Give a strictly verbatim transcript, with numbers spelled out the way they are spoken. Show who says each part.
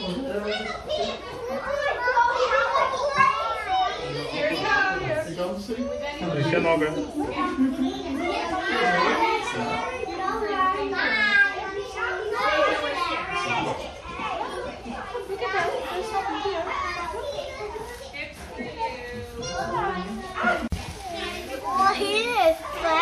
Speaker 1: Here he comes.
Speaker 2: Vi kör några.
Speaker 3: Well, he is.